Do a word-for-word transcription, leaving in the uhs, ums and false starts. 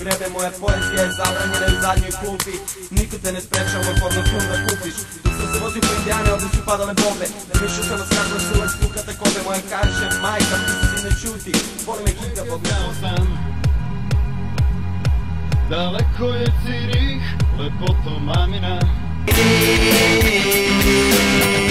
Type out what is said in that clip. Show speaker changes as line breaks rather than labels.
grebe, moja poezija je zabranjena u zadnjoj klupi. Niko te ne sprečava moj porno film da kupiš. Dok sam se vozio po Indijane, ovdje su padale bombe. Razmišljao sam vas kako su uvek spukate kobe. Moja kaže, majka, ti si ne čuti. Boli me hika, Bog me sam.
Daleko je Cirih, lepoto mamina.